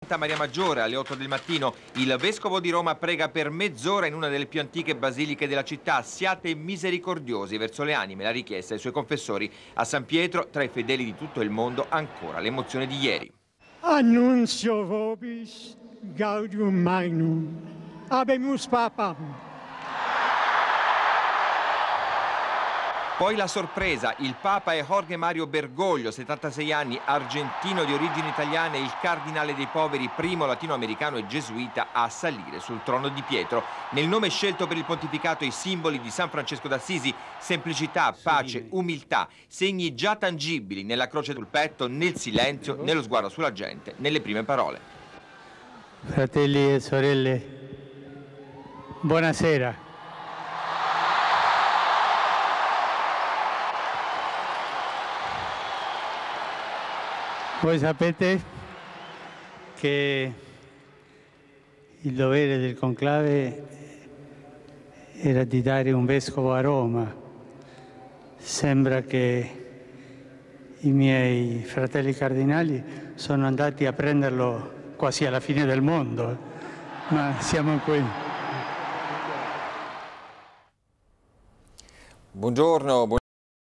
Santa Maria Maggiore alle 8 del mattino. Il Vescovo di Roma prega per mezz'ora in una delle più antiche basiliche della città. Siate misericordiosi verso le anime, la richiesta ai suoi confessori. A San Pietro, tra i fedeli di tutto il mondo, ancora l'emozione di ieri. Annunzio vobis gaudium magnum. Habemus papam. Poi la sorpresa, il Papa è Jorge Mario Bergoglio, 76 anni, argentino di origini italiane, il cardinale dei poveri, primo latinoamericano e gesuita a salire sul trono di Pietro. Nel nome scelto per il pontificato i simboli di San Francesco d'Assisi, semplicità, pace, umiltà, segni già tangibili nella croce sul petto, nel silenzio, nello sguardo sulla gente, nelle prime parole. Fratelli e sorelle, buonasera. Voi sapete che il dovere del conclave era di dare un vescovo a Roma. Sembra che i miei fratelli cardinali sono andati a prenderlo quasi alla fine del mondo, ma siamo qui. Buongiorno.